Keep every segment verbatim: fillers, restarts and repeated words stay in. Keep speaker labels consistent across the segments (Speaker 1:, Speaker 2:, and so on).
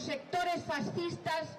Speaker 1: sectores fascistas.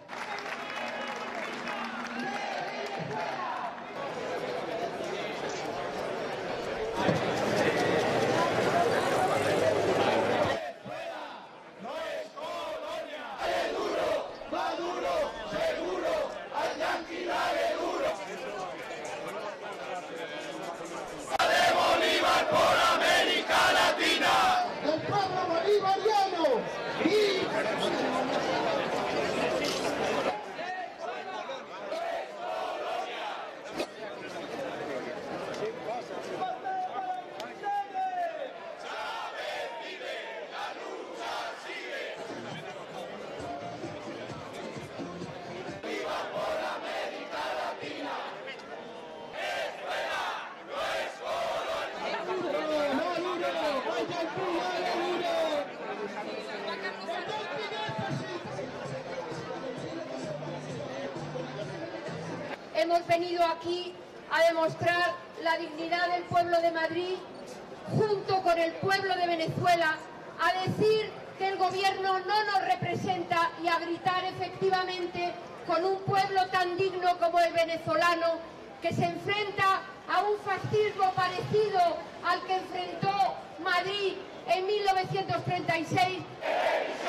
Speaker 1: Hemos venido aquí a demostrar la dignidad del pueblo de Madrid junto con el pueblo de Venezuela, a decir que el gobierno no nos representa y a gritar efectivamente con un pueblo tan digno como el venezolano, que se enfrenta a un fascismo parecido al que enfrentó Madrid en mil novecientos treinta y seis.